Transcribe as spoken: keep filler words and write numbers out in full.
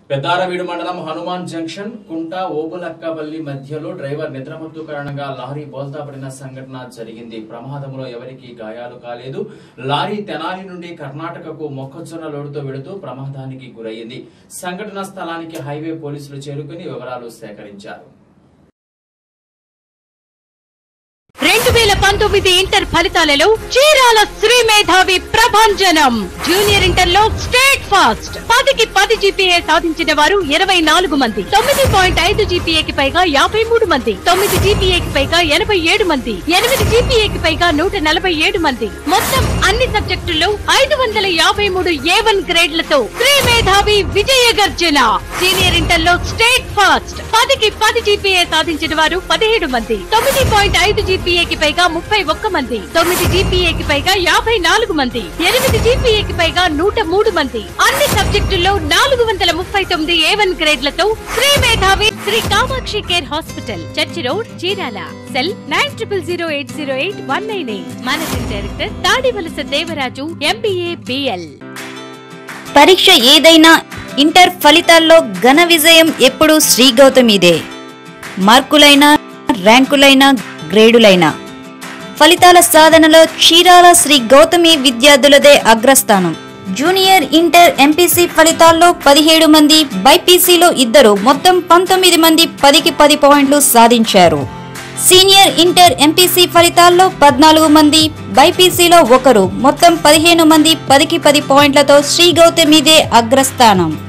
పెద్దారవీడు మండలం హనుమాన్ జంక్షన్ కుంట ఓబులక్కపల్లి మధ్యలో డ్రైవర్ నిద్రమత్తు కారణంగా లారీ బోల్తా పడిన సంఘటన జరిగింది. ప్రమాదంలో ఎవరికీ గాయాలు కాలేదు. లారీ తెనాలి నుండి కర్ణాటకకు మొక్కజొన్న లోడుతో వెడుతూ ప్రమాదానికి గురయ్యింది. సంఘటన స్థలానికి హైవే పోలీసులు చేరుకుని వివరాలు సేకరించారు. రెండు వేల పంతొమ్మిది ఇంటర్ ఫలితాలలో చీరాల శ్రీ మేధావి ప్రభంజనం. జూనియర్ ఇంటర్ లో స్టేట్ ఫాస్ట్ పదికి పది జీపీఏ సాధించిన వారు ఇరవై నాలుగు మంది, తొమ్మిది పాయింట్ ఐదు జీపీఏకి పైగా యాభై మూడు మంది, తొమ్మిది జీపీఏకి పైగా ఎనభై ఏడు మంది, ఎనిమిది జీపీఏకి పైగా నూట నలభై ఏడు మంది. మొత్తం అన్ని సబ్జెక్టుల్లో ఐదు వందల యాభై మూడు ఏ వన్ గ్రేడ్లతో శ్రీ మేధావి విజయ గర్జన. సీనియర్ ఇంటర్ లో స్టేట్ ఫాస్ట్ పదికి పది జీపీఏ సాధించిన వారు పదిహేడు మంది, తొమ్మిది పాయింట్ ఐదు జీపీఏకి పైగా ముప్పై ఒక్క మంది, తొమ్మిది జీపీఏకి పైగా యాభై నాలుగు మంది, ఎనిమిది జీపీఏకి పైగా నూట మూడు మంది. అన్ని సబ్జెక్టుల్లో నాలుగు వందల ముప్పై తొమ్మిది ఏ వన్ గ్రేడ్లతో Shri Medhavi Shri Kamakshi care hospital, church road, Chirala. Cell nine triple zero eight zero eight one nine eight. Managing director Tadivalasa Devaraju, MBA BL. పరీక్ష ఏదైనా ఇంటర్ ఫలితాల్లో ఘన విజయం ఎప్పుడు శ్రీ గౌతమిదే. మార్కులైనా, ర్యాంకులైనా, గ్రేడులైనా ఫలితాల సాధనలో చీరాల శ్రీ గౌతమి విద్యార్థులదే అగ్రస్థానం. జూనియర్ ఇంటర్ ఎంపీసీ ఫలితాల్లో పదిహేడు మంది, బైపీసీలో ఇద్దరు, మొత్తం పంతొమ్మిది మంది పదికి పది పాయింట్లు సాధించారు. సీనియర్ ఇంటర్ ఎంపీసీ ఫలితాల్లో పద్నాలుగు మంది, బైపీసీలో ఒకరు, మొత్తం పదిహేను మంది పదికి పది పాయింట్లతో శ్రీ గౌతమిదే అగ్రస్థానం.